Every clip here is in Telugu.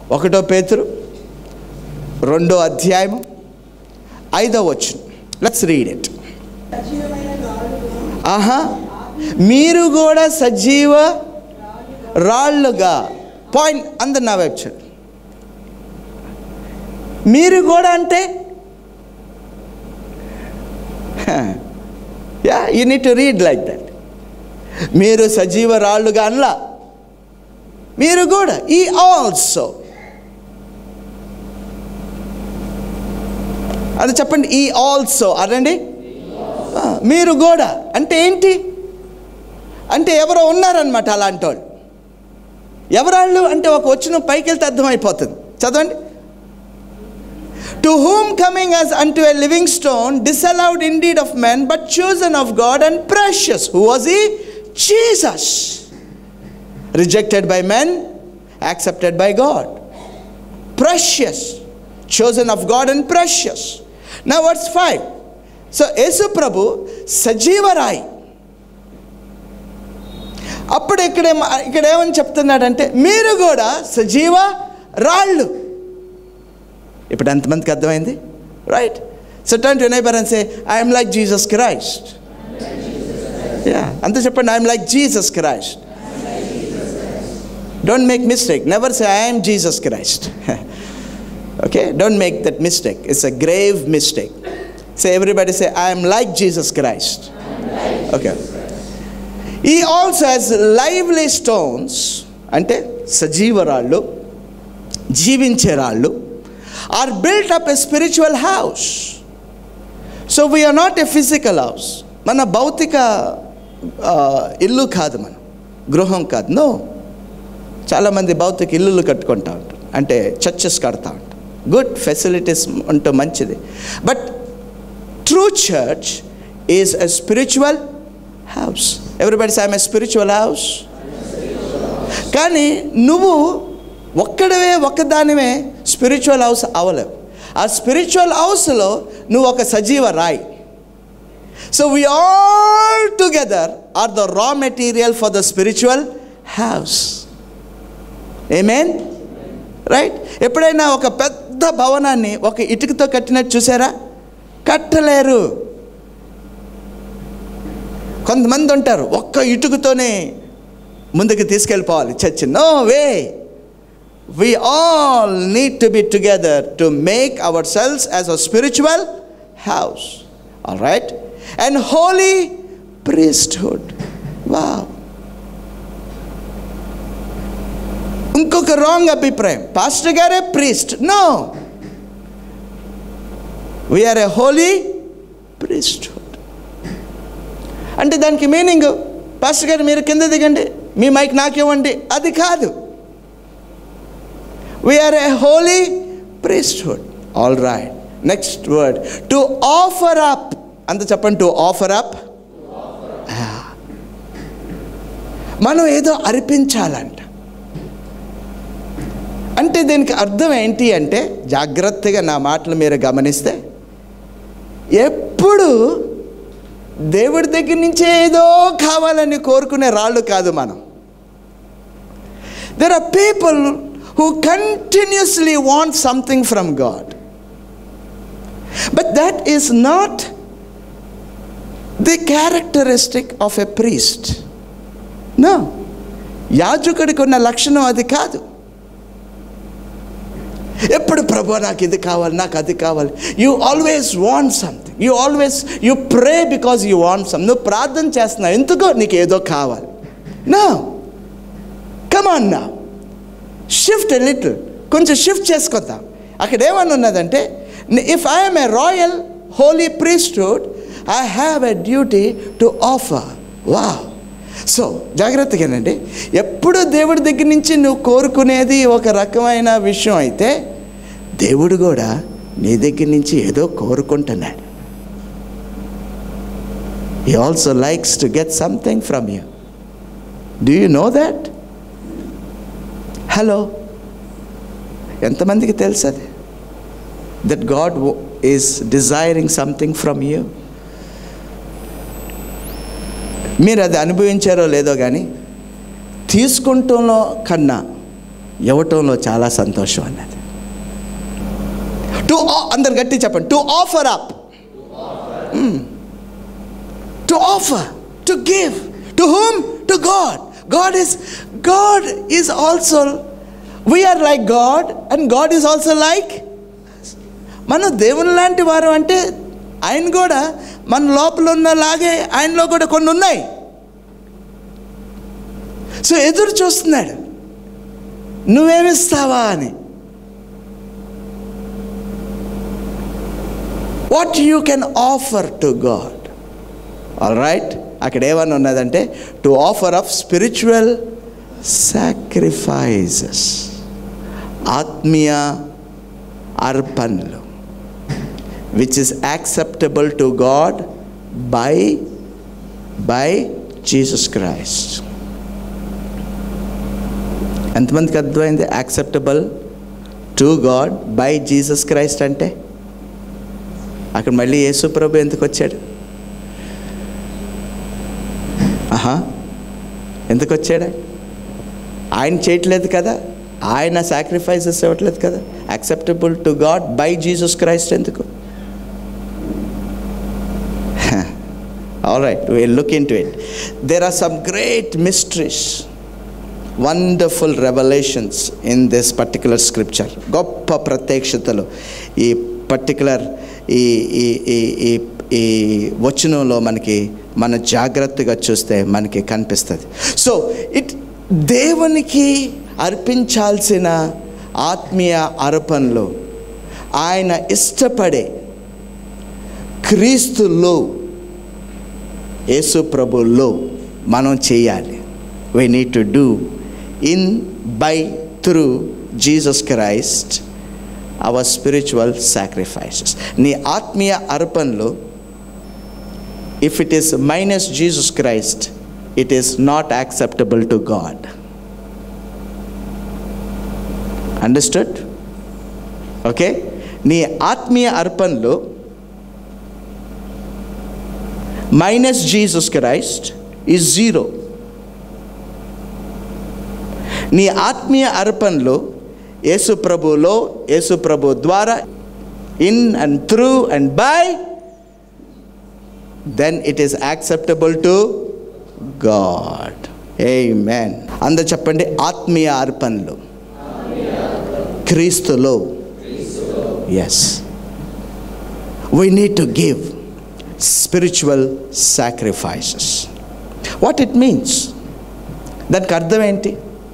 1 పేతురు 2వ అధ్యాయం 5వ వచనం. Let's read it. మీరు కూడా సజీవ రాళ్ళుగా. పాయింట్ అందరు నా వైపు చూడండి. మీరు కూడా అంటే you need to read like that. మీరు సజీవ రాళ్ళుగా అనలా, మీరు కూడా. ఈ ఆల్సో అది చెప్పండి. ఈ ఆల్సో అనండి. మీరు కూడా అంటే ఏంటి అంటే ఎవరో ఉన్నారనమాట అలాంటి వాళ్ళు. ఎవరాళ్ళు అంటే ఒక వచ్చిన పైకి వెళ్తే అర్థమైపోతుంది. చదవండి. To whom coming as unto a living stone, disallowed indeed of men, but chosen of God and precious. Who was he? Jesus. Rejected by men, accepted by God. Precious. Chosen of God and precious. Now verse 5. So Yesu Prabhu సజీవ రాయి. అప్పుడు ఇక్కడ ఏమని చెప్తున్నాడంటే మీరు కూడా సజీవ రాళ్ళు. ఇప్పుడు ఎంతమందికి అర్థమైంది? Right. So turn to neighbour and say I'm like Jesus Christ. అంతే చెప్పండి. I'm like Jesus Christ. Don't make mistake. Never say I'm Jesus Christ. Okay, don't make that mistake. It's a grave mistake. Say everybody say I am like Jesus Christ. Okay. He also has lively stones, ante sajeeva raallu, జీవించే రాళ్ళు, are built up a spiritual house. So we are not a physical house. మన భౌతిక ఇల్లు కాదు, మన గృహం కాదు. నో, చాలామంది భౌతిక ఇల్లులు కట్టుకుంటా ఉంటారు, అంటే చర్చెస్ కడతా ఉంటారు. గుడ్ ఫెసిలిటీస్ ఉంటూ మంచిది. But true church is a spiritual house. Everybody say I'm a spiritual house. కానీ నువ్వు ఒక్కదానివే స్పిరిచువల్ హౌస్ అవ్వలేవు. ఆ స్పిరిచువల్ హౌస్లో నువ్వు ఒక సజీవ రాయి. So we all together are the raw material for the spiritual house. Amen? Right? ఎప్పుడైనా ఒక పెద్ద భవనాన్ని ఒక ఇటుకతో కట్టినట్టు చూసారా? కట్టలేరు. కొంతమంది ఉంటారు ఒక్క ఇటుకతోనే ముందుకు తీసుకెళ్ళిపోవాలి church. No way. We all need to be together to make ourselves as a spiritual house. All right? And holy priesthood. Wow. ఇంకొక రాంగ్ అభిప్రాయం, పాస్టర్ గారే priest. No, we are a holy priesthood. అంటే దానికి మీనింగ్ పాస్టర్ గారు మీరు కింద దిగండి, మీ మైక్ నాకివ్వండి, అది కాదు. We are a holy priesthood. All right. Next word. To offer up. అంత చెప్పండి. To offer up. మనం ఏదో అర్పించాలంట. అంటే దీనికి అర్థం ఏంటి అంటే, జాగ్రత్తగా నా మాటలు మీరు గమనిస్తే, ఎప్పుడు దేవుడి దగ్గర నుంచి ఏదో కావాలని కోరుకునే రాళ్ళు కాదు మనం. There are people who continuously want something from God, but that is not the characteristic of a priest. No, యాజకుడికి ఉన్న లక్షణం అది కాదు. ఎప్పుడు ప్రభు నాకు ఇది కావాలి, నాకు అది కావాలి. You always want something. You pray because you want some. నువ్వు ప్రార్థన చేస్తున్నావు ఎందుకో నీకు ఏదో కావాలి. No, come on now, shift a little. కొంచెం షిఫ్ట్ చేసుకొద్దాం. అక్కడ ఏమని ఉన్నదంటే, if I'm a royal holy priesthood, I have a duty to offer. Wow. So జాగ్రత్తగానండి, ఎప్పుడు దేవుడి దగ్గర నుంచి నువ్వు కోరుకునేది ఒక రకమైన విషయం అయితే, దేవుడు కూడా నీ దగ్గర నుంచి ఏదో కోరుకుంటున్నాడు. He also likes to get something from you. Do you know that? Hello, ఎంతమందికి తెలుసు అది? That God is desiring something from you. మీరు అది అనుభవించారో లేదో కానీ, తీసుకుంటంలో కన్నా ఇవ్వటంలో చాలా సంతోషం అన్నది. అందరు గట్టి చెప్పండి. To offer up, to offer, to give. To whom? To God. God is also, we are like God and God is also like. మనం దేవుని లాంటి వారు అంటే ఆయన కూడా మన లోపల ఉన్నలాగే ఆయనలో కూడా కొన్ని ఉన్నాయి. సో ఎదురు చూస్తున్నాడు నువ్వేమిస్తావా అని. What you can offer to God. All right, అక్కడ ఏమన్నా ఉన్నదంటే to offer up spiritual sacrifices, ఆత్మీయ అర్పణలు, which is acceptable to God by Jesus Christ. ఎంతమందికి అర్థమైంది acceptable to God by Jesus Christ అంటే? అక్కడ మళ్ళీ యేసు ప్రభు ఎందుకు వచ్చాడు? ఎందుకు వచ్చాడు? ఆయన చేయట్లేదు కదా, ఆయన సాక్రిఫైసెస్ ఇవ్వట్లేదు కదా. Acceptable to God by Jesus Christ ఎందుకు? All right, we'll look into it. There are some great mysteries, wonderful revelations in this particular scripture. గొప్ప ప్రత్యక్షతలు ఈ పర్టికులర్ ఈ వచనంలో మన జాగ్రత్తగా చూస్తే మనకి కనిపిస్తుంది. సో దేవునికి అర్పించాల్సిన ఆత్మీయ అర్పణలు ఆయన ఇష్టపడే క్రీస్తులో, యేసు ప్రభులో మనం చేయాలి. we need to do through Jesus Christ our spiritual sacrifices. నీ ఆత్మీయ అర్పణలు, if it is minus Jesus Christ, it is not acceptable to God. Understood? Okay? నీ ఆత్మీయ అర్పణలు minus Jesus Christ is 0. నీ ఆత్మీయ అర్పణలు యేసు ప్రభులో, యేసు ప్రభు ద్వారా, in and through and by, then it is acceptable to God. Amen. అందరూ చెప్పండి, ఆత్మీయ అర్పణలు క్రీస్తులో. Yes, we need to give spiritual sacrifices. What it means? దానికి అర్థం ఏంటి?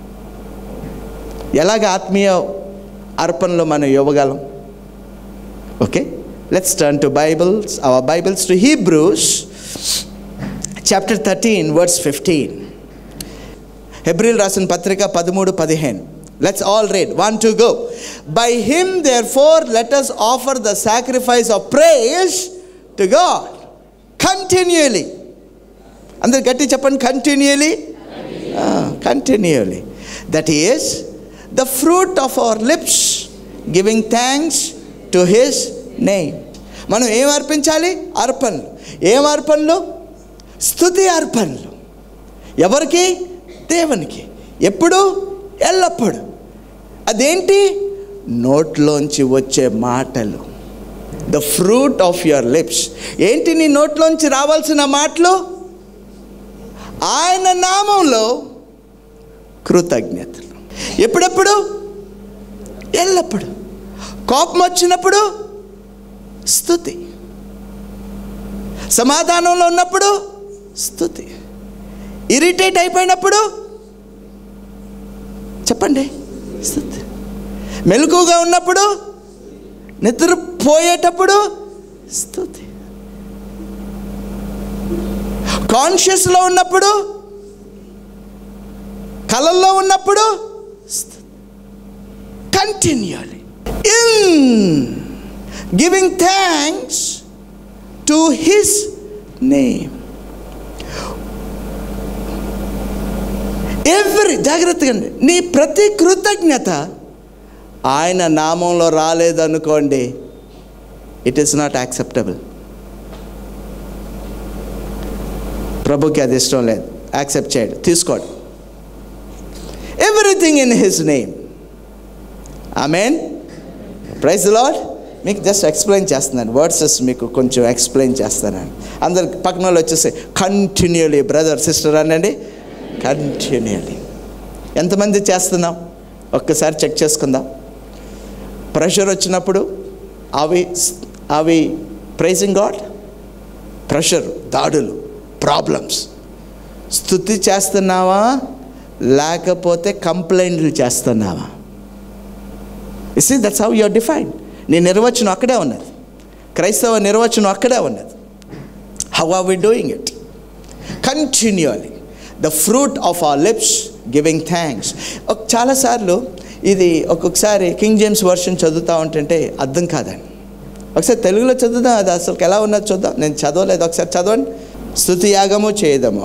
ఎలాగ ఆత్మీయ అర్పణలో మనం ఇవ్వగలం? Okay, let's turn to our Bibles to Hebrews chapter 13 verse 15. హెబ్రీయులకు రాసిన పత్రిక 13:15. Let's all read. 1, 2, go. By him therefore let us offer the sacrifice of praise to God continually. అందరు గట్టి చెప్పండి, continually. Continually. That is the fruit of our lips, giving thanks to his name. మనం ఏం అర్పించాలి? అర్పణలు. ఏం అర్పణలు? స్తుతి అర్పణలు. ఎవరికి? దేవునికి. ఎప్పుడు? ఎల్లప్పుడు. అదేంటి? నోట్లోంచి వచ్చే మాటలు. The fruit of your lips. ఏంటి నీ నోట్లోంచి రావాల్సిన మాటలు? ఆయన నామంలో కృతజ్ఞతలు. ఎప్పుడెప్పుడు? ఎల్లప్పుడు. కోపం వచ్చినప్పుడు స్తుతి, సమాధానంలో ఉన్నప్పుడు స్తుతి, ఇరిటేట్ అయిపోయినప్పుడు చెప్పండి స్తుతి, మెలకుగా ఉన్నప్పుడు, నిద్రపోయేటప్పుడు స్తుతి, కాన్షియస్లో ఉన్నప్పుడు, కలల్లో ఉన్నప్పుడు స్తుతి. Continually in giving thanks to his name. జాగ్రత్తగా నీ ప్రతి కృతజ్ఞత ఆయన నామంలో రాలేదనుకోండి, ఇట్ ఈస్ నాట్ యాక్సెప్టబుల్. ప్రభుకి అది ఇష్టం లేదు, యాక్సెప్ట్ చేయడు, తీసుకోడు. Everything in his name. Amen. Praise the lord. మీకు జస్ట్ ఎక్స్ప్లెయిన్ చేస్తున్నాను, వర్డ్సెస్ మీకు కొంచెం ఎక్స్ప్లెయిన్ చేస్తానండి. అందరు పక్కన వాళ్ళు వచ్చేసి కంటిన్యూలీ బ్రదర్ సిస్టర్ అనండి. కంటిన్యూలీ ఎంతమంది చేస్తున్నాం ఒక్కసారి చెక్ చేసుకుందాం. ప్రెషర్ వచ్చినప్పుడు అవి ప్రైజింగ్ గాడ్? ప్రెషర్, దాడులు, ప్రాబ్లమ్స్, స్తుతి చేస్తున్నావా లేకపోతే కంప్లైంట్లు చేస్తున్నావా? You see, that's how you are defined. నీ నిర్వచనం అక్కడే ఉన్నది, క్రైస్తవ నిర్వచనం అక్కడే ఉన్నది. How are we doing it? Continually the fruit of our lips giving thanks. చాలాసార్లు ఇది ఒక్కొక్కసారి కింగ్ జేమ్స్ వర్షన్ చదువుతూ ఉంటుంటే అర్థం కాదండి. ఒకసారి తెలుగులో చదువుదాం, అది అసలు ఎలా ఉన్నది చూద్దాం. నేను చదవలేదు, ఒకసారి చదవండి. స్తుతి యాగము చేయదము.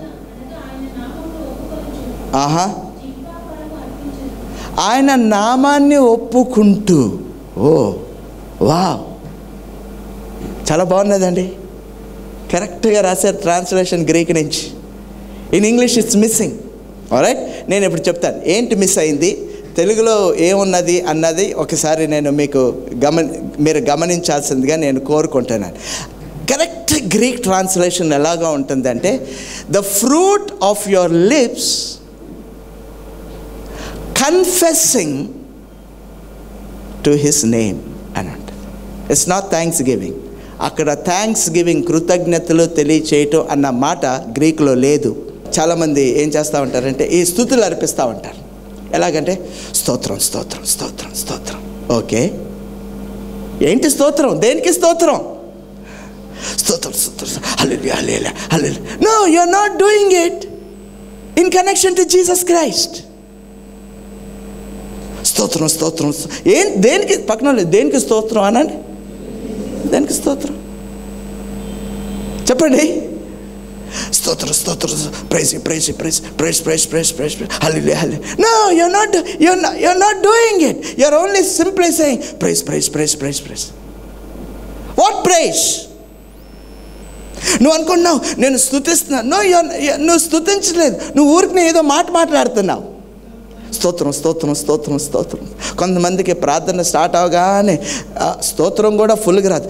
ఆయన నామాన్ని ఒప్పుకుంటూ. ఓ వావ్, చాలా బాగున్నదండి. కరెక్ట్గా రాశారు ట్రాన్స్లేషన్ గ్రీక్ నుంచి. In English it's missing. Alright, నేను ఇప్పుడు చెప్తాను ఏంటి మిస్ అయింది, తెలుగులో ఏమున్నది అన్నది ఒకసారి నేను మీరు గమనించాల్సిందిగా నేను కోరుకుంటున్నాను. కరెక్ట్ గ్రీక్ ట్రాన్స్లేషన్ ఎలాగా ఉంటుందంటే, the fruit of your lips confessing to his name అని ఉంటుంది. It's not thanksgiving. అక్కడ థ్యాంక్స్ గివింగ్, కృతజ్ఞతలు తెలియచేయటం అన్న మాట గ్రీకులో లేదు. చాలామంది ఏం చేస్తూ ఉంటారంటే ఈ స్తుతులు అర్పిస్తూ ఉంటారు. ఎలాగంటే స్తోత్రం స్తోత్రం స్తోత్రం స్తోత్రం. ఓకే, ఏంటి స్తోత్రం? దేనికి స్తోత్రం? స్తోత్రం స్తోత్రం, hallelujah hallelujah hallelujah. No, you are not doing it in connection to Jesus Christ. స్తోత్రం స్తోత్రం దేనికి? పక్కన దేనికి స్తోత్రం అనండి. దేనికి స్తోత్రం చెప్పండి? స్తోత్రం స్తోత్రం, praise praise praise praise praise praise praise hallelujah hallelujah. No, you're not doing it. You're only simply saying praise praise praise praise praise. What praise? నువ్వు అనుకుంటున్నావు నేను స్తుతిస్తున్నా. నో, నువ్వు స్తుతించలేదు, నువ్వు ఊరికి ఏదో మాట్లాడుతున్నావు. స్తోత్రం స్తోత్రం స్తోత్రం స్తోత్రం. కొంతమందికి ప్రార్థన స్టార్ట్ అవగానే స్తోత్రం కూడా ఫుల్గా రాదు,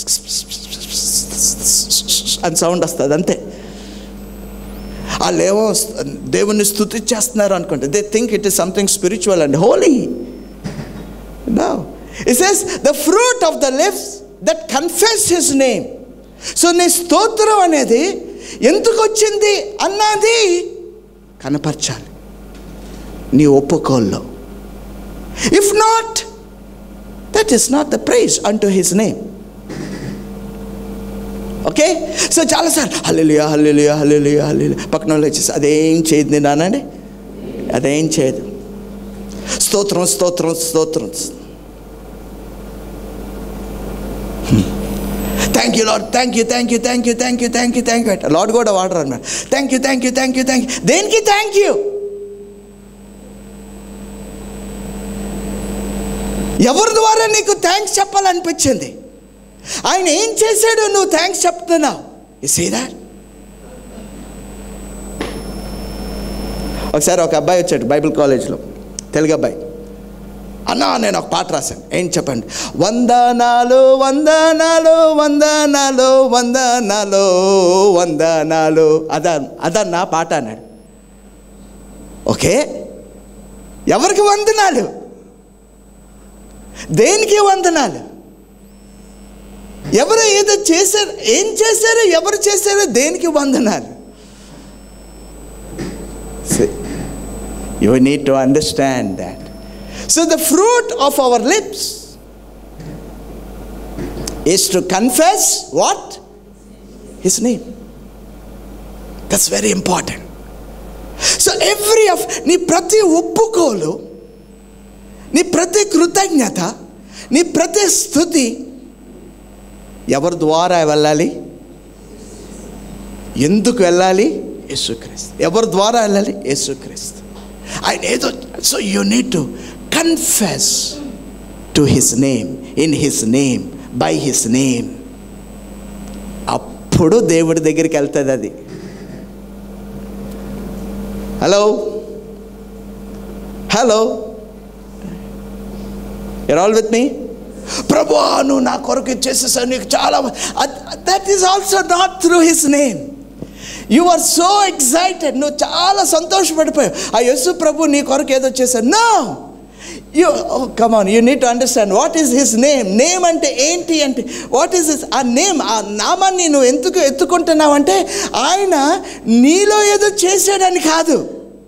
అని సౌండ్ వస్తుంది అంతే. వాళ్ళేమో దేవుణ్ణి స్తుతించేస్తున్నారు అనుకుంటే they think it is something spiritual and holy. No, it says the fruit of the lips that confess his name. So నీ స్తోత్రం అనేది ఎందుకు వచ్చింది అన్నది కనపరచాలి నీ ఒప్పుకోల్లో. If not, that is not the praise unto his name. Okay, so చాలాసార్లు హల్లెలూయా హల్లెలూయా హల్లెలూయా హల్లెలూయా. పక్కన వాళ్ళు వచ్చేసి అదేం చేయదు నేను అనండి, అదేం చేయదు. స్తోత్రం స్తోత్రం స్తోత్రం. Thank you lord, thank you thank you thank you thank you thank you thank you. Lord కూడా వాడరు అన్నమాట. Thank you thank you thank you thank you. దేనికి థ్యాంక్ యూ? ఎవరి ద్వారా నీకు థ్యాంక్స్ చెప్పాలనిపించింది? ఆయన ఏం చేశాడు నువ్వు థ్యాంక్స్ చెప్తున్నావు? You see that? ఒకసారి ఒక అబ్బాయి వచ్చాడు బైబిల్ కాలేజ్లో, తెలుగు అబ్బాయి. అన్నా నేను ఒక పాట రాశాను, ఏం చెప్పండి? వందనాలు వందనాలు వందనాలు వందనాలు వందనాలు. అదన్నా పాట అన్నాడు. ఓకే, ఎవరికి వందనాలు? దేనికి వందనాలు? ఎవరు ఏదో చేశారు, ఏం చేశారు, ఎవరు చేశారో దేనికి వందనాలు? You need to understand that. So the fruit of our lips is to confess what? His name. That's very important. So every of నీ ప్రతి ఒప్పుకోలు, నీ ప్రతి కృతజ్ఞత, నీ ప్రతి స్తుతి ఎవరి ద్వారా వెళ్ళాలి? ఎందుకు వెళ్ళాలి? యేసుక్రీస్తు. ఎవరి ద్వారా వెళ్ళాలి? యేసుక్రీస్తు. ఆయన ఏదో. So you need to confess to his name, in his name, by his name. అప్పుడు దేవుడి దగ్గరికి వెళ్తుంది అది. Hello hello, You're all with me? ప్రభువా నువ్వు నా కొరకు ఇచ్చేసేసావు, నీకు చాలా. That is also not through his name. You are so excited, నువ్వు చాలా సంతోషపడిపోయావు, ఆ యేసు ప్రభు నీ కొరకు ఏదో చేశాడు. No, you come on, you need to understand what is his name. Name అంటే ఏంటి అంటే, వాట్ ఈస్ హిస్, ఆ నేమ్, ఆ నామాన్ని నువ్వు ఎందుకు ఎత్తుకుంటున్నావు అంటే, ఆయన నీలో ఏదో చేశాడని కాదు.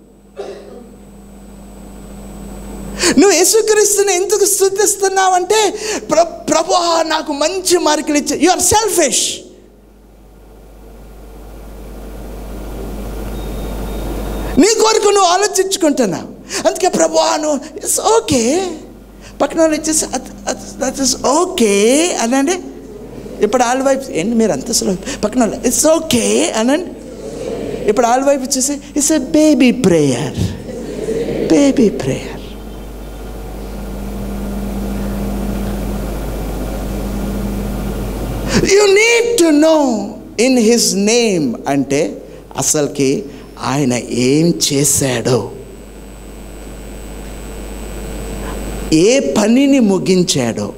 నువ్వు యేసుక్రీస్తుని ఎందుకు స్తుతిస్తున్నావంటే, ప్రభువా నాకు మంచి మార్కులు ఇచ్చా. You are selfish. నీ కొరకు నువ్వు ఆలోచించుకుంటున్నావు. అందుకే ప్రభువా నువ్వు ఇట్స్ ఓకే, పక్కన వాళ్ళు ఇచ్చేసి దట్ ఇస్ ఓకే అనండి. ఇప్పుడు ఆల్ వైపు ఏంటి మీరు అంత స్లో, పక్కన వాళ్ళు ఇట్స్ ఓకే అనండి. ఇప్పుడు ఆల్ వైపు ఇచ్చేసి it's a baby prayer, baby prayer. You need to know in his name అంటే అసలుకి ఆయన ఏం చేశాడో, ఏ పనిని ముగించాడో.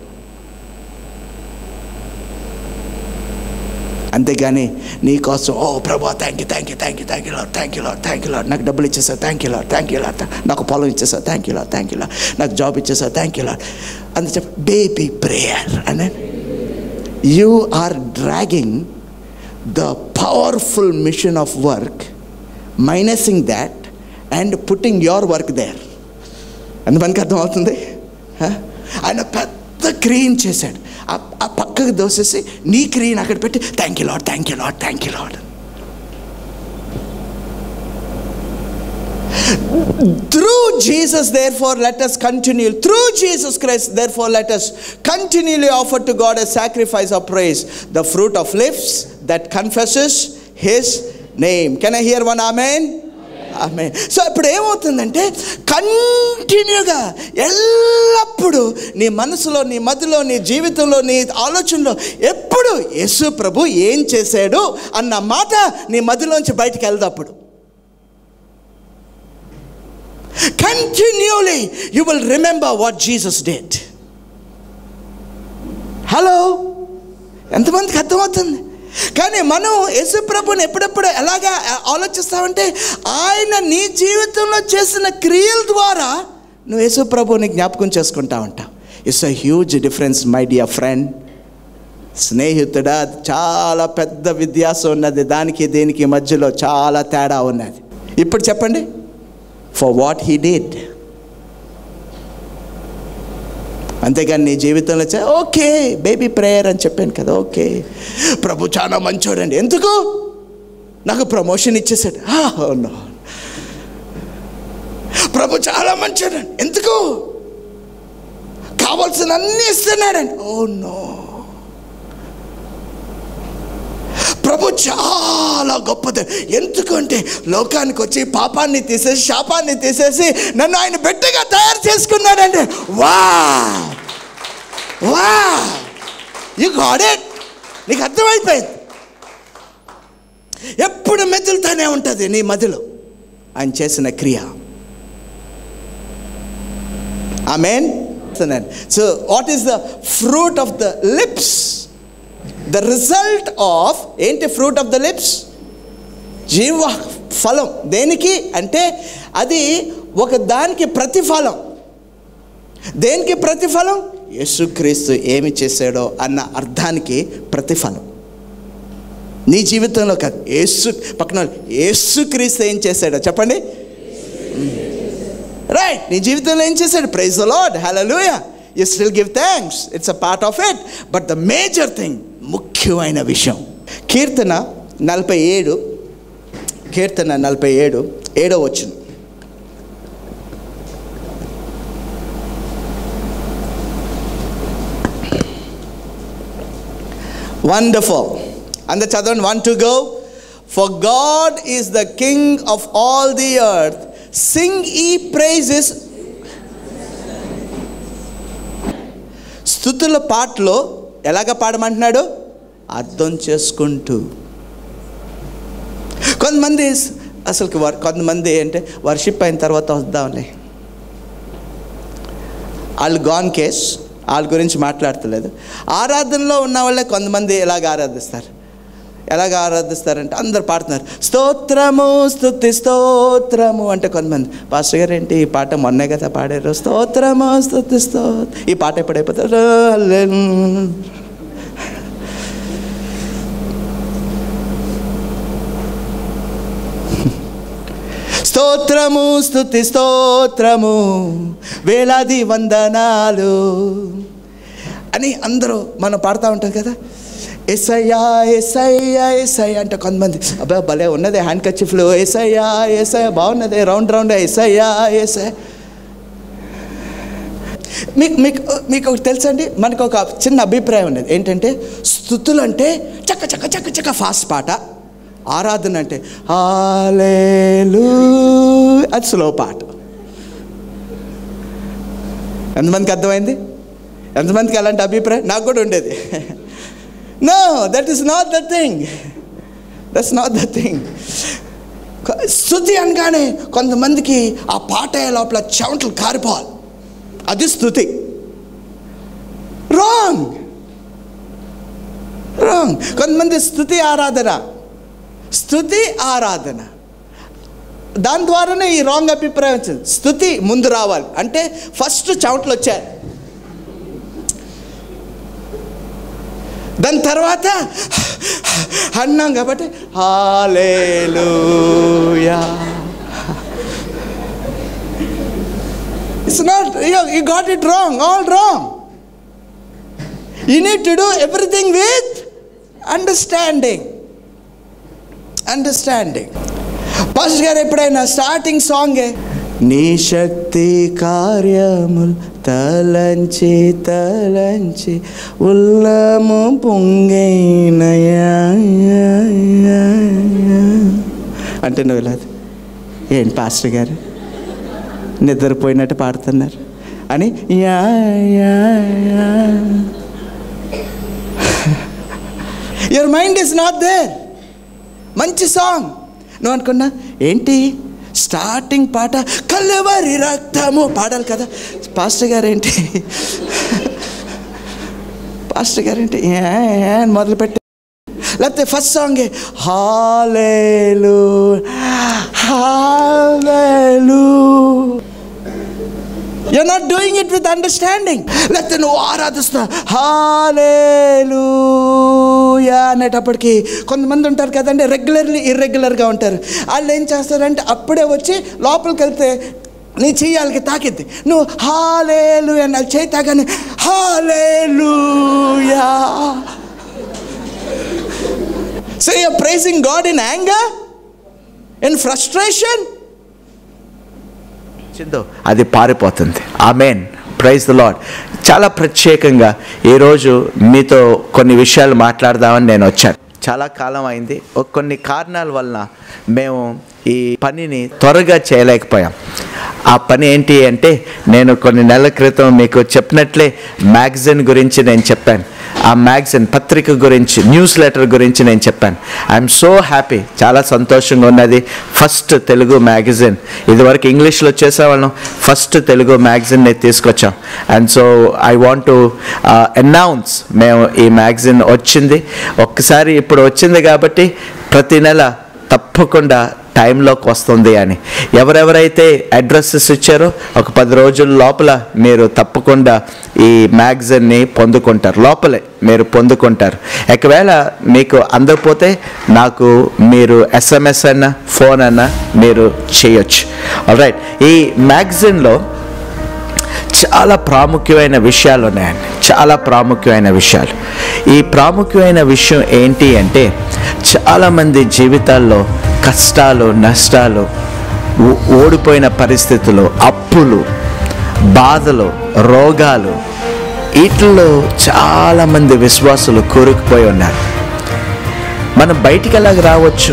అంతేగాని నీకోసం ఓ ప్రభా thank you thank you thank you thank you lord, thank you lord, thank you lord, నాకు డబ్బులు ఇచ్చేసావు, thank you lord, thank you lord, నాకు పొలం ఇచ్చేసావు, thank you lord, thank you lord, నాకు జాబ్ ఇచ్చేసావు, థ్యాంక్ యూ లార్డ్ అని చెప్పి బేబీ ప్రేయర్ అనే. You are dragging the powerful mission of work, minusing that and putting your work there. అందుకనికి అర్థమవుతుంది. ఆయన పెద్ద క్రియను చేశాడు, ఆ పక్కకు దోసేసి నీ క్రియను అక్కడ పెట్టి thank you lord, thank you lord, thank you lord. Through Jesus, therefore, let us continue. Through Jesus Christ, therefore, let us continually offer to God a sacrifice of praise, the fruit of lips that confesses His name. Can I hear one amen? Amen. So ఇప్పుడు ఏమవుతుందంటే, కంటిన్యూగా ఎల్లప్పుడూ నీ మనసులో, నీ మదిలో, నీ జీవితంలో, నీ ఆలోచనలో ఎప్పుడు యేసు ప్రభు ఏం చేశాడు అన్న మాట నీ మదిలోంచి బయటికి వెళ్దప్పుడు continually you will remember what Jesus did. Hello, ఎంతమందికి అర్థమవుతుంది? కానీ మనం యేసు ప్రభుని ఎప్పుడెప్పుడు ఎలాగా ఆలోచిస్తామంటే, ఆయన నీ జీవితంలో చేసిన క్రియల ద్వారా నువ్వు యేసు ప్రభుని జ్ఞాపకం చేసుకుంటా ఉంటావు. It's a huge difference my dear friend. స్నేహితుడా, చాలా పెద్ద వ్యత్యాసం ఉన్నది దానికి దీనికి మధ్యలో, చాలా తేడా ఉన్నది. ఇప్పుడు చెప్పండి, ఫర్ వాట్ హీ డిడ్. అంతేగాని నీ జీవితంలో ఓకే బేబీ ప్రేయర్ అని చెప్పాను కదా, ఓకే ప్రభు చాలా మంచోడండి, ఎందుకు నాకు ప్రమోషన్ ఇచ్చేసాడు, నో. ప్రభు చాలా మంచోడండి, ఎందుకు కావాల్సిన అన్నీ ఇస్తున్నాడండి, ఓ నో. ప్రభు చాలా గొప్పది, ఎందుకంటే లోకానికి వచ్చి పాపాన్ని తీసేసి శాపాన్ని తీసేసి నన్ను ఆయన బిడ్డగా తయారు చేసుకున్నాడంటే, వా వా యు గాట్ ఇట్. నీకు అర్థమైపోయింది. ఎప్పుడు మెదులుతూనే ఉంటుంది నీ మదిలో ఆయన చేసిన క్రియ. Amen. So what is the fruit of the lips? The result of ఏంటి? ఫ్రూట్ ఆఫ్ ద లిప్స్, జీవ ఫలం. దేనికి అంటే అది ఒక దానికి ప్రతిఫలం. దేనికి ప్రతిఫలం? యేసుక్రీస్తు ఏమి చేశాడో అన్న అర్థానికి ప్రతిఫలం. నీ జీవితంలో కాదు, పక్కన యేసుక్రీస్తు ఏం చేశాడో చెప్పండి. రైట్, నీ జీవితంలో ఏం చేశాడు? Praise the lord, hallelujah. You still give thanks, it's a part of it. But the major thing, ముఖ్యమైన విషయం, కీర్తన 47, కీర్తన 47 7వ వచనం. వండర్ఫుల్. అందరు చదవండి, 1 to go. For God is the King of all the earth, sing ye praises. స్తుతుల పాటలో ఎలాగ పాడమంటున్నాడు? అర్థం చేసుకుంటూ. కొంతమంది అసలుకి కొంతమంది అంటే వర్షిప్ అయిన తర్వాత వద్దాంలే, వాళ్ళు గాన్ కేస్, వాళ్ళ గురించి మాట్లాడతలేదు. ఆరాధనలో ఉన్న వాళ్ళే కొంతమంది ఎలాగ ఆరాధిస్తారంటే అందరు పాడుతున్నారు, స్తోత్రము స్తుతి స్తోత్రము అంటే కొంతమంది, పాస్టర్ గారు ఏంటి ఈ పాట మొన్నే కదా పాడారు, స్తోత్రము స్తుతి ఈ పాట ఎప్పుడైపోతారు, స్తోత్రము స్తుతి స్తోత్రము వేలాది వందనాలు అని అందరూ మనం పాడుతూ ఉంటాం కదా. ఎస్ఐయా ఎస్ఐయా ఎస్ఐయా అంటే కొంతమంది, అబ్బా భలే ఉన్నది హ్యాండ్ కర్చీఫ్లు, ఎస్ఐయా ఎస్ఐయా బాగున్నది, రౌండ్ రౌండ్ ఎస్ఐయా ఎస్ఐ. మీకు ఒకటి తెలుసండి, మనకు ఒక చిన్న అభిప్రాయం ఉన్నది ఏంటంటే, స్తుతులు అంటే చక్క చక్క చక్క చక్క ఫాస్ట్ పాట, ఆరాధన అంటే హల్లెలూయా అది స్లో పాట. ఎంతమందికి అర్థమైంది? ఎంతమందికి అలాంటి అభిప్రాయం? నాకు కూడా ఉండేది. No, that is not the thing. That's not the thing. స్తుతి అనగానే కొంతమందికి ఆ పాట లోపల చెమటలు కారిపోవాలి, అది స్తుతి. రాంగ్. కొంతమంది స్తుతి ఆరాధన దాని ద్వారానే ఈ రాంగ్ అభిప్రాయం వచ్చింది. స్తుతి ముందు రావాలి అంటే ఫస్ట్ చెమటలు వచ్చాయి, దాని తర్వాత అన్నాం కాబట్టి hallelujah. It's not, you got it wrong, all wrong. You need to do everything with understanding. Pastor గారు ఎప్పుడైనా స్టార్టింగ్ సాంగే, నీ శక్తి కార్యములు తలంచి ఉల్లము పొంగైనయా అంటే నువ్వు వెళ్ళదు, ఏంటి పాస్టర్ గారు నిద్రపోయినట్టు పాడుతున్నారు అని, your mind is not there. మంచి సాంగ్ నువ్వు అనుకున్నా ఏంటి స్టార్టింగ్ పాట కల్లెవరి రక్తము పాడాలి కదా, పాస్టర్ గారు ఏంటి మొదలుపెట్టి, లేకపోతే ఫస్ట్ సాంగే హల్లెలూయా. You're not doing it with understanding. లేకపోతే నువ్వు ఆరాధిస్తా హల్లెలూయా అనేటప్పటికి కొంతమంది ఉంటారు కదండి, ఇర్రెగ్యులర్గా ఉంటారు. వాళ్ళు ఏం చేస్తారంటే అప్పుడే వచ్చి లోపలికి వెళ్తే నీ చెయ్యాలకి తాకిద్ది, నువ్వు హల్లెలూయా అని చేయి తాగానే హల్లెలూయా. So you're praising God in anger, in frustration. అది పారిపోతుంది. Amen, praise the Lord. చాలా ప్రత్యేకంగా ఈరోజు మీతో కొన్ని విషయాలు మాట్లాడదామని నేను వచ్చాను. చాలా కాలం అయింది, కొన్ని కారణాల వలన మేము ఈ పనిని త్వరగా చేయలేకపోయాం. ఆ పని ఏంటి అంటే, నేను కొన్ని నెలల క్రితం మీకు చెప్పినట్లే మ్యాగజైన్ గురించి నేను చెప్పాను. ఆ మ్యాగజైన్ పత్రిక గురించి, న్యూస్ లెటర్ గురించి నేను చెప్పాను. ఐఎమ్ సో హ్యాపీ, చాలా సంతోషంగా ఉన్నది. ఫస్ట్ తెలుగు మ్యాగజైన్, ఇదివరకు ఇంగ్లీష్లో చేసేవాళ్ళం, ఫస్ట్ తెలుగు మ్యాగజైన్ని తీసుకొచ్చాం. And so I want to announce, మేము ఈ మ్యాగజైన్ వచ్చింది. ఒక్కసారి ఇప్పుడు వచ్చింది కాబట్టి ప్రతి నెల తప్పకుండా టైంలోకి వస్తుంది అని. ఎవరెవరైతే అడ్రస్సెస్ ఇచ్చారో ఒక 10 రోజుల లోపల మీరు తప్పకుండా ఈ మ్యాగజైన్ని పొందుకుంటారు, లోపలే మీరు పొందుకుంటారు. ఒకవేళ మీకు అందకపోతే నాకు మీరు SMS అన్నా ఫోన్ అన్నా మీరు చేయొచ్చు. ఆల్రైట్, ఈ మ్యాగజైన్లో చాలా ప్రాముఖ్యమైన విషయాలు ఉన్నాయండి, చాలా ప్రాముఖ్యమైన విషయాలు. ఈ ప్రాముఖ్యమైన విషయం ఏంటి అంటే, చాలామంది జీవితాల్లో కష్టాలు, నష్టాలు, ఓడిపోయిన పరిస్థితులు, అప్పులు, బాధలు, రోగాలు, వీటిల్లో చాలామంది విశ్వాసులు కూరుకుపోయి ఉన్నారు. మనం బయటికి ఎలాగ రావచ్చు?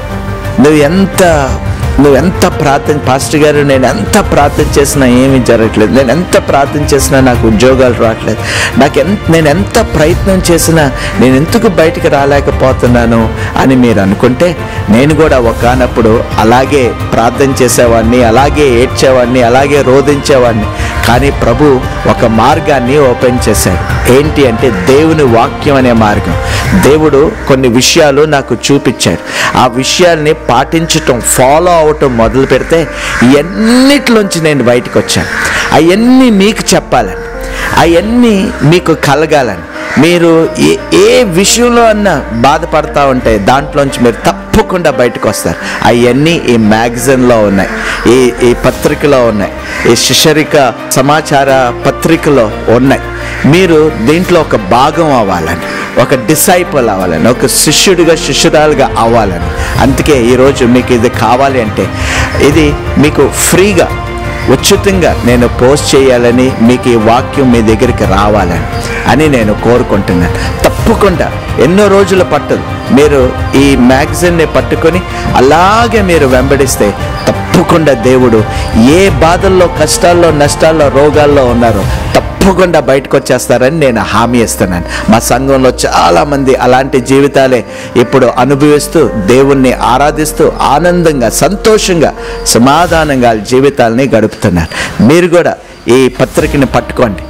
నువ్వు ఎంత ప్రార్థన, పాస్టర్ గారు నేను ఎంత ప్రార్థన చేసినా ఏమీ జరగట్లేదు, నేను ఎంత ప్రార్థన చేసినా నాకు ఉద్యోగాలు రావట్లేదు, నేను ఎంత ప్రయత్నం చేసినా నేను ఎందుకు బయటికి రాలేకపోతున్నాను అని మీరు అనుకుంటే, నేను కూడా ఒకానప్పుడు అలాగే ప్రార్థన చేసేవాడిని, అలాగే ఏడ్చేవాడిని, అలాగే రోధించేవాడిని. కానీ ప్రభు ఒక మార్గాన్ని ఓపెన్ చేశాడు. ఏంటి అంటే దేవుని వాక్యం అనే మార్గం. దేవుడు కొన్ని విషయాలు నాకు చూపించాడు. ఆ విషయాల్ని పాటించటం, ఫాలో అవటం మొదలు పెడితే ఇవన్నిటిలోంచి నేను బయటకు వచ్చాను. అవన్నీ మీకు చెప్పాలని, అవన్నీ మీకు కలగాలని, మీరు ఏ విషయంలో అన్నా బాధపడతా ఉంటే దాంట్లోంచి మీరు తప్పకుండా బయటకు వస్తారు. అవన్నీ ఈ మ్యాగజైన్లో ఉన్నాయి, ఈ పత్రికలో ఉన్నాయి, ఈ శిష్యరిక సమాచార పత్రికలో ఉన్నాయి. మీరు దీంట్లో ఒక భాగం అవ్వాలని, ఒక డిసైపుల్ అవ్వాలని, ఒక శిష్యుడిగా శిష్యురాలుగా అవ్వాలని. అందుకే ఈరోజు మీకు ఇది కావాలి అంటే ఇది మీకు ఫ్రీగా ఉచితంగా నేను పోస్ట్ చేయాలని, మీకు ఈ వాక్యం మీ దగ్గరికి రావాలని అని నేను కోరుకుంటున్నాను. తప్పకుండా ఎన్నో రోజులు పట్టదు. మీరు ఈ మ్యాగజైన్ని పట్టుకొని అలాగే మీరు వెంబడిస్తే తప్పకుండా దేవుడు ఏ బాధల్లో, కష్టాల్లో, నష్టాల్లో, రోగాల్లో ఉన్నారో తప్పకుండా బయటకు వచ్చేస్తారని నేను హామీ ఇస్తున్నాను. మా సంఘంలో చాలామంది అలాంటి జీవితాలే ఇప్పుడు అనుభవిస్తూ దేవుణ్ణి ఆరాధిస్తూ ఆనందంగా, సంతోషంగా, సమాధానంగా జీవితాలని గడుపుతున్నారు. మీరు కూడా ఈ పత్రికని పట్టుకోండి,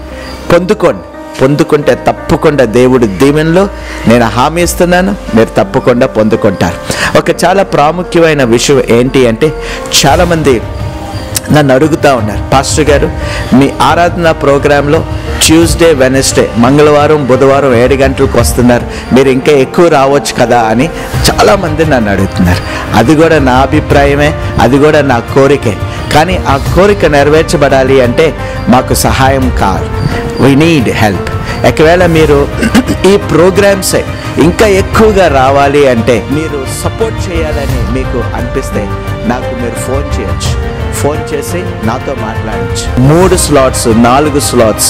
పొందుకుంటే తప్పకుండా దేవుడి దీవెనలో నేను హామీ ఇస్తున్నాను, మీరు తప్పకుండా పొందుకుంటారు. ఒక చాలా ప్రాముఖ్యమైన విషయం ఏంటి అంటే చాలామంది నన్ను అడుగుతూ ఉన్నారు, పాస్టర్ గారు మీ ఆరాధన ప్రోగ్రాంలో ట్యూస్డే, వెనస్డే, మంగళవారం, బుధవారం 7 గంటలకు వస్తున్నారు, మీరు ఇంకా ఎక్కువ రావచ్చు కదా అని చాలామంది నన్ను అడుగుతున్నారు. అది కూడా నా అభిప్రాయమే, అది కూడా నా కోరికే. కానీ ఆ కోరిక నెరవేర్చబడాలి అంటే మాకు సహాయం కావాలి. We need help. ఒకవేళ మీరు ఈ ప్రోగ్రామ్స్ ఇంకా ఎక్కువగా రావాలి అంటే, మీరు సపోర్ట్ చేయాలని మీకు అనిపిస్తే నాకు మీరు ఫోన్ చేయొచ్చు. ఫోన్ చేసి నాతో మాట్లాడచ్చు. 3 స్లాట్స్, 4 స్లాట్స్,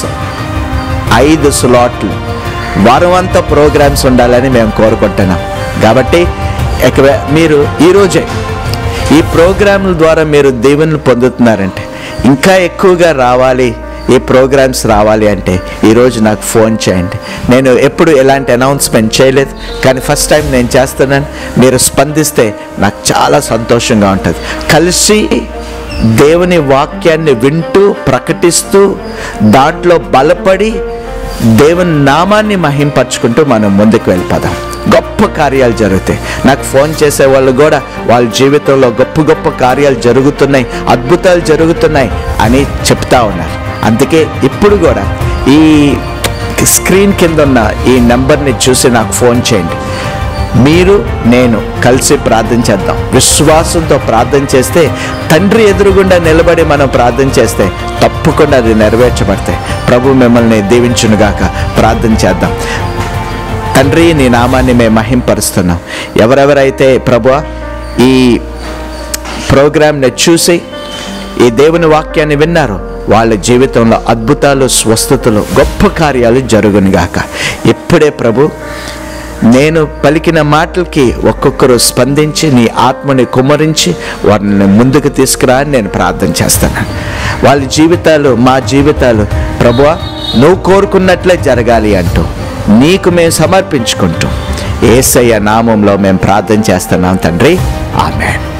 5 స్లాట్లు వారం అంతా ప్రోగ్రామ్స్ ఉండాలని మేము కోరుకుంటున్నాం. కాబట్టి మీరు ఈరోజే ఈ ప్రోగ్రాంల ద్వారా మీరు దేవుని పొందుతున్నారంటే, ఇంకా ఎక్కువగా రావాలి, ఈ ప్రోగ్రామ్స్ రావాలి అంటే ఈరోజు నాకు ఫోన్ చేయండి. నేను ఎప్పుడు ఎలాంటి అనౌన్స్మెంట్ చేయలేదు, కానీ ఫస్ట్ టైం నేను చేస్తున్నాను. మీరు స్పందిస్తే నాకు చాలా సంతోషంగా ఉంటుంది. కలిసి దేవుని వాక్యాన్ని వింటూ, ప్రకటిస్తూ, దాంట్లో బలపడి దేవుని నామాన్ని మహింపరచుకుంటూ మనం ముందుకు వెళ్ళిపోదాం. గొప్ప కార్యాలు జరుగుతాయి. నాకు ఫోన్ చేసే వాళ్ళు కూడా వాళ్ళ జీవితంలో గొప్ప గొప్ప కార్యాలు జరుగుతున్నాయి, అద్భుతాలు జరుగుతున్నాయి అని చెప్తా ఉన్నారు. అందుకే ఇప్పుడు కూడా ఈ స్క్రీన్ కింద ఉన్న ఈ నెంబర్ని చూసి నాకు ఫోన్ చేయండి. మీరు నేను కలిసి ప్రార్థన చేద్దాం. విశ్వాసంతో ప్రార్థన చేస్తే, తండ్రి ఎదురుగుండా నిలబడి మనం ప్రార్థన చేస్తే తప్పకుండా అది నెరవేర్చబడతాయి. ప్రభు మిమ్మల్ని దీవించునుగాక. ప్రార్థన చేద్దాం. తండ్రి, నీ నామాన్ని మేము మహింపరుస్తున్నాం. ఎవరెవరైతే ప్రభువా ఈ ప్రోగ్రాంని చూసి ఈ దేవుని వాక్యాన్ని విన్నారో వాళ్ళ జీవితంలో అద్భుతాలు, స్వస్థతలు, గొప్ప కార్యాలు జరుగునుగాక. ఇప్పుడే ప్రభు నేను పలికిన మాటలకి ఒక్కొక్కరు స్పందించి నీ ఆత్మని కుమ్మరించి వారిని ముందుకు తీసుకురా అని నేను ప్రార్థన చేస్తున్నాను. వాళ్ళ జీవితాలు, మా జీవితాలు ప్రభువా నువ్వు కోరుకున్నట్లే జరగాలి అంటూ నీకు మేము సమర్పించుకుంటూ యేసయ్య నామంలో మేము ప్రార్థన చేస్తున్నాం తండ్రి. ఆమేన్.